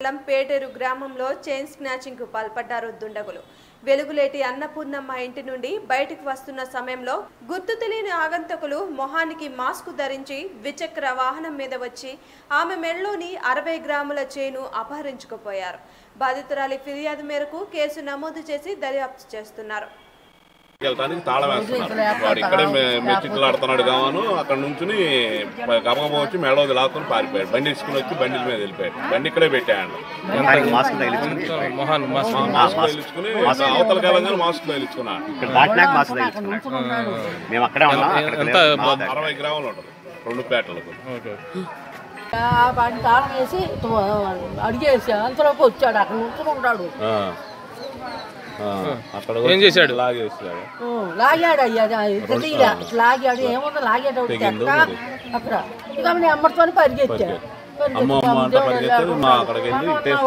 పేటేరు గ్రామంలో chain snatching కు పాల్పడ్డారు దుండగులు. వెలుగులేటి అన్నపూర్ణమ్మ ఇంటి నుండి బయటికి వస్తున్న సమయంలో గుర్తు తెలియని ఆగంతకులు మొహానికి మాస్క్ ధరించి ద్విచక్ర వాహనం మీద వచ్చి ఆమె మెడలోని 60 గ్రాముల చైను అపహరించుకుపోయారు. బాధితురాలి ఫిర్యాదు మేరకు కేసు నమోదు చేసి దర్యాప్తు చేస్తున్నారు. తాళం వేస్తున్నారు. వాడు ఇక్కడే మెచ్చిట్లు ఆడుతున్నాడు కావను అక్కడ నుంచి గమగమ వచ్చి మెడలోది లాక్కుని పారిపోయాడు. బండి తీసుకుని వచ్చి బండి మీద వెళ్ళిపోయాడు. బండి ఇక్కడే పెట్టాడు. మాస్క్ తగిలించుకుని అవతల కాలంగా మాస్క్ తగిలించుకున్నాడు. 60 గ్రాములు ఉంటుంది 2 పేటలకు. తాళం వేసి అడిగేసి అంతలోకి వచ్చాడు. అక్కడ ఉంచుకుంటాడు. ఏం చేశాడు? లాగాడు అయ్యా లాగాడు. ఏముందో లాగాడు అక్కడ ఇక అమ్మడితో పరిగెత్తాడు.